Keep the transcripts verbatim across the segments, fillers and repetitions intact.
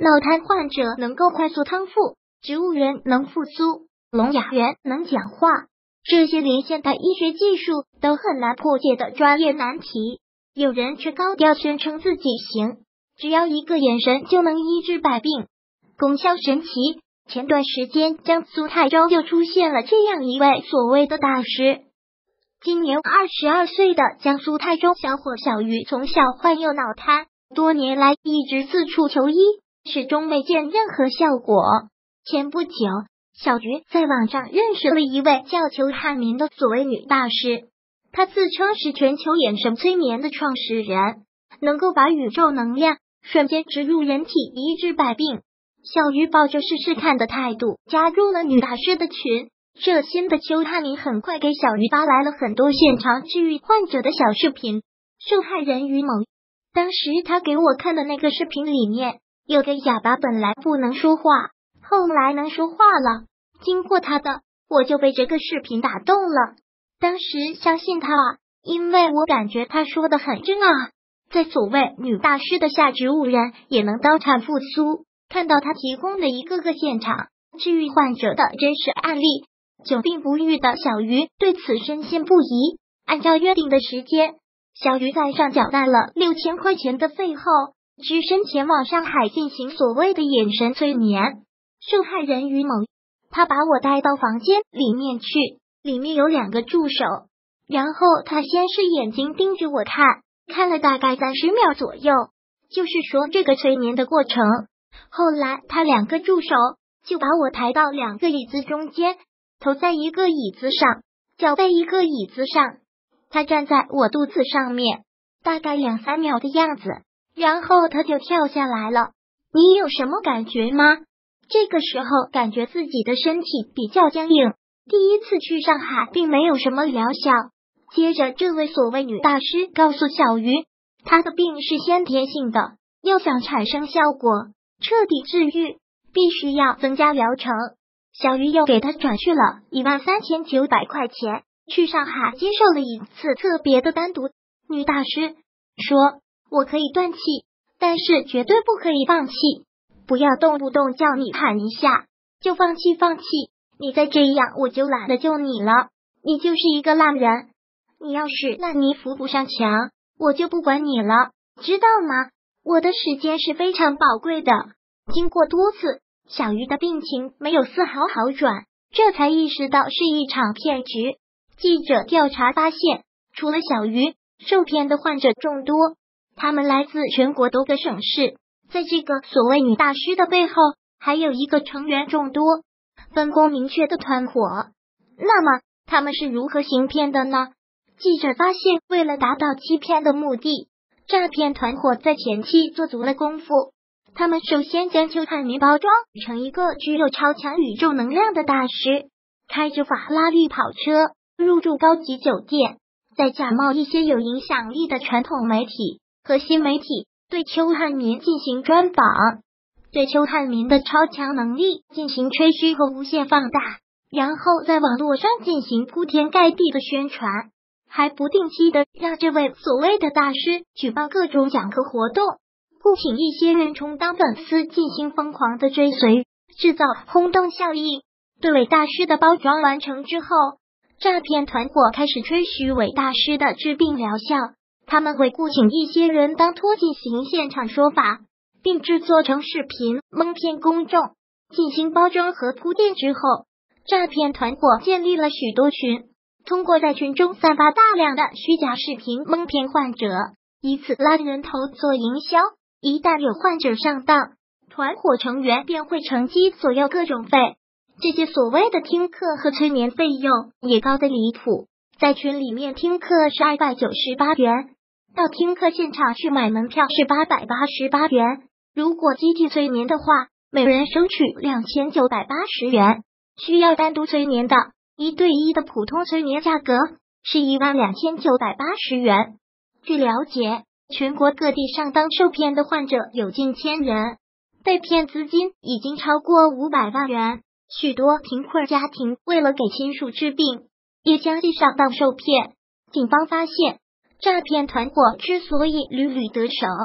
脑瘫患者能够快速康复，植物人能复苏，聋哑人能讲话，这些连现代医学技术都很难破解的专业难题，有人却高调宣称自己行，只要一个眼神就能医治百病，功效神奇。前段时间江苏泰州又出现了这样一位所谓的大师。今年二十二岁的江苏泰州小伙小鱼从小患有脑瘫，多年来一直四处求医，始终没见任何效果。前不久，小鱼在网上认识了一位叫邱汉民的所谓女大师，她自称是全球眼神催眠的创始人，能够把宇宙能量瞬间植入人体，医治百病。小鱼抱着试试看的态度加入了女大师的群，热心的邱汉民很快给小鱼发来了很多现场治愈患者的小视频。受害人于某，当时他给我看的那个视频里面有个哑巴本来不能说话，后来能说话了，经过他的我就被这个视频打动了，当时相信他，因为我感觉他说的很真啊，在所谓女大师的下，植物人也能当场复苏。看到他提供的一个个现场治愈患者的真实案例，久病不愈的小鱼对此深信不疑。按照约定的时间，小鱼在上缴纳了六千块钱的费后，只身前往上海进行所谓的眼神催眠。受害人于某，他把我带到房间里面去，里面有两个助手，然后他先是眼睛盯着我看，看了大概三十秒左右，就是说这个催眠的过程。后来他两个助手就把我抬到两个椅子中间，头在一个椅子上，脚在一个椅子上，他站在我肚子上面，大概两三秒的样子，然后他就跳下来了。你有什么感觉吗？这个时候感觉自己的身体比较僵硬，第一次去上海并没有什么疗效。接着这位所谓女大师告诉小鱼，她的病是先天性的，要想产生效果彻底治愈，必须要增加疗程。小鱼又给他转去了一万三千九百块钱，去上海接受了一次特别的单独。女大师说，我可以断气，但是绝对不可以放弃，不要动不动叫你喊一下就放弃放弃，你再这样我就懒得救你了，你就是一个烂人，你要是烂泥扶不上墙，我就不管你了，知道吗？我的时间是非常宝贵的。经过多次，小鱼的病情没有丝毫好转，这才意识到是一场骗局。记者调查发现，除了小鱼，受骗的患者众多，他们来自全国多个省市。在这个所谓女大师的背后，还有一个成员众多、分工明确的团伙。那么，他们是如何行骗的呢？记者发现，为了达到欺骗的目的，诈骗团伙在前期做足了功夫。他们首先将邱汉民包装成一个具有超强宇宙能量的大师，开着法拉利跑车，入住高级酒店，再假冒一些有影响力的传统媒体和新媒体，对邱汉民进行专访，对邱汉民的超强能力进行吹嘘和无限放大，然后在网络上进行铺天盖地的宣传，还不定期的让这位所谓的大师举办各种讲课活动，雇请一些人充当粉丝进行疯狂的追随，制造轰动效应。对伟大师的包装完成之后，诈骗团伙开始吹嘘伟大师的治病疗效。他们会雇请一些人当托进行现场说法，并制作成视频蒙骗公众。进行包装和铺垫之后，诈骗团伙建立了许多群，通过在群中散发大量的虚假视频蒙骗患者，以此拉人头做营销。一旦有患者上当，团伙成员便会乘机索要各种费。这些所谓的听课和催眠费用也高得离谱，在群里面听课是二百九十八元，到听课现场去买门票是八百八十八元。如果集体催眠的话，每人收取两千九百八十元。需要单独催眠的，一对一的普通催眠价格是一万两千九百八十元。据了解，全国各地上当受骗的患者有近千人，被骗资金已经超过五百万元。许多贫困家庭为了给亲属治病，也相继上当受骗。警方发现，诈骗团伙之所以屡屡得手，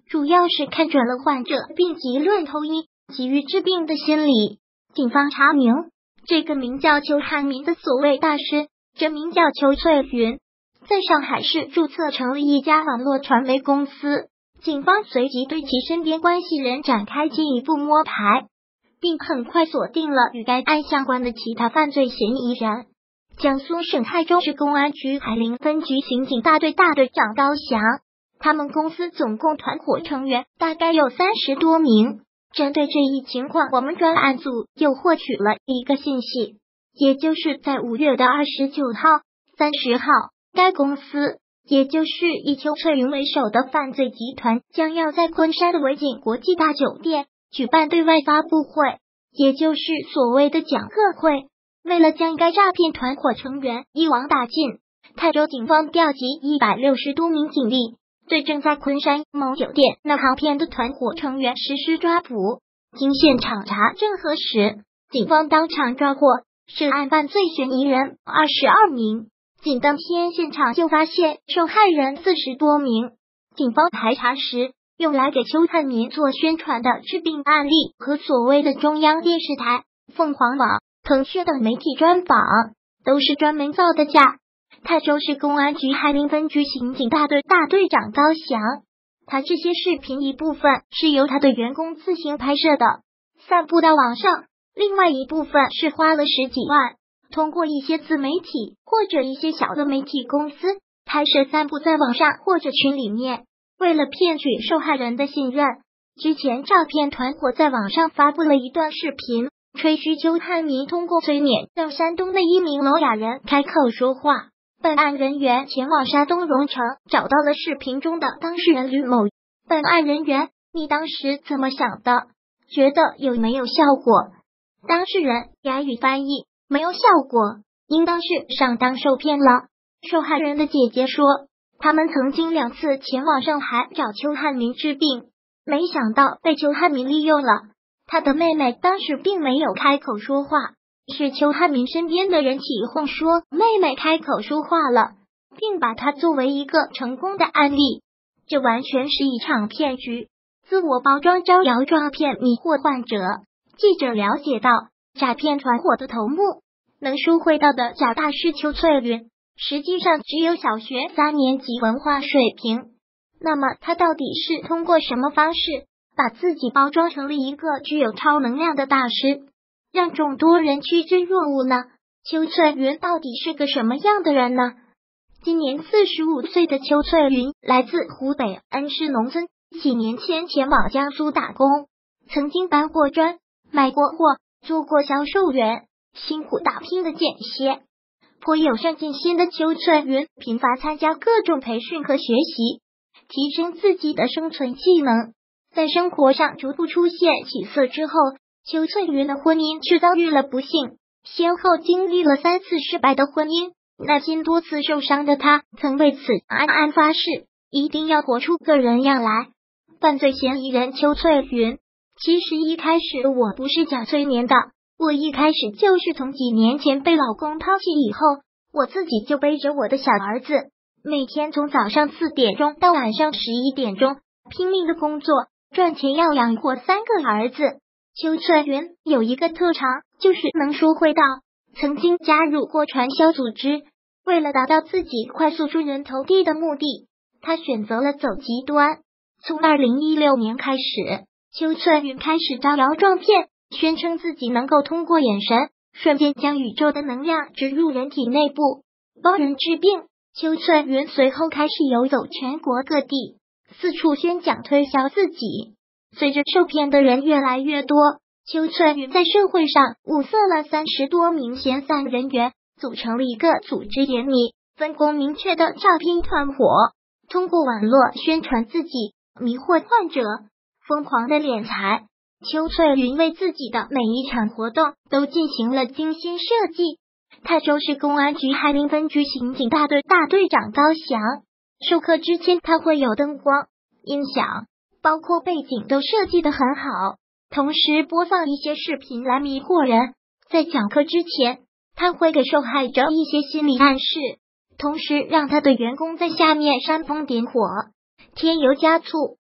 主要是看准了患者病急乱投医、急于治病的心理。警方查明，这个名叫邱汉民的所谓大师，真名叫邱翠云，在上海市注册成了一家网络传媒公司。警方随即对其身边关系人展开进一步摸排，并很快锁定了与该案相关的其他犯罪嫌疑人。江苏省泰州市公安局海陵分局刑警大队大队长高翔，他们公司总共团伙成员大概有三十多名。针对这一情况，我们专案组又获取了一个信息，也就是在五月的二十九号、三十号，该公司也就是以邱翠云为首的犯罪集团将要在昆山的维景国际大酒店举办对外发布会，也就是所谓的讲课会。为了将该诈骗团伙成员一网打尽，泰州警方调集一百六十多名警力，对正在昆山某酒店那航骗的团伙成员实施抓捕。经现场查证核实，警方当场抓获涉案犯罪嫌疑人二十二名。仅当天现场就发现受害人四十多名。警方排查时，用来给邱汉民做宣传的治病案例和所谓的中央电视台、凤凰网、腾讯等媒体专访，都是专门造的假。泰州市公安局海陵分局刑警大队大队长高翔，他这些视频一部分是由他的员工自行拍摄的，散布到网上，另外一部分是花了十几万，通过一些自媒体或者一些小的媒体公司拍摄散布在网上或者群里面。为了骗取受害人的信任，之前诈骗团伙在网上发布了一段视频，吹嘘邱汉民通过催眠让山东的一名聋哑人开口说话。本案人员前往山东荣成，找到了视频中的当事人吕某。本案人员，你当时怎么想的？觉得有没有效果？当事人哑语翻译，没有效果，应当是上当受骗了。受害人的姐姐说，他们曾经两次前往上海找邱汉民治病，没想到被邱汉民利用了。他的妹妹当时并没有开口说话，是邱汉民身边的人起哄说妹妹开口说话了，并把它作为一个成功的案例。这完全是一场骗局，自我包装招摇撞骗迷惑患者。记者了解到，诈骗团伙的头目能赎回到的假大师邱翠云，实际上只有小学三年级文化水平。那么他到底是通过什么方式把自己包装成了一个具有超能量的大师，让众多人趋之若鹜呢？邱翠云到底是个什么样的人呢？今年四十五岁的邱翠云来自湖北恩施农村，几年前前往江苏打工，曾经搬过砖、卖过货、做过销售员，辛苦打拼的间歇。颇有上进心的邱翠云频繁参加各种培训和学习，提升自己的生存技能。在生活上逐步出现起色之后，邱翠云的婚姻却遭遇了不幸，先后经历了三次失败的婚姻。内心多次受伤的她，曾为此暗暗发誓，一定要活出个人样来。犯罪嫌疑人邱翠云，其实一开始我不是假催眠的，我一开始就是从几年前被老公抛弃以后，我自己就背着我的小儿子，每天从早上四点钟到晚上十一点钟，拼命的工作赚钱，要养活三个儿子。邱翠云有一个特长，就是能说会道，曾经加入过传销组织。为了达到自己快速出人头地的目的，他选择了走极端。从二零一六年开始，邱翠云开始招摇撞骗，宣称自己能够通过眼神瞬间将宇宙的能量植入人体内部，帮人治病。邱翠云随后开始游走全国各地，四处宣讲推销自己。随着受骗的人越来越多，邱翠云在社会上物色了三十多名闲散人员，组成了一个组织严密、分工明确的诈骗团伙，通过网络宣传自己，迷惑患者，疯狂的敛财。邱翠云为自己的每一场活动都进行了精心设计。泰州市公安局海陵分局刑警大队大队长高翔，授课之前他会有灯光、音响，包括背景都设计得很好，同时播放一些视频来迷惑人。在讲课之前，他会给受害者一些心理暗示，同时让他的员工在下面煽风点火，添油加醋，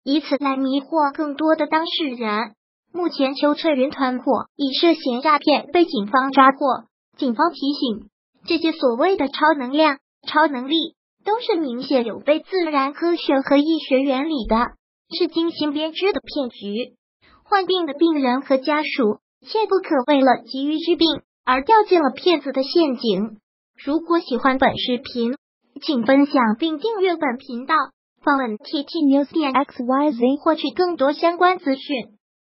以此来迷惑更多的当事人。目前邱翠云团伙以涉嫌诈骗被警方抓获，警方提醒，这些所谓的超能量、超能力都是明显有悖自然科学和医学原理的，是精心编织的骗局。患病的病人和家属切不可为了急于治病而掉进了骗子的陷阱。如果喜欢本视频，请分享并订阅本频道，访问 T T News 点 X Y Z 获取更多相关资讯。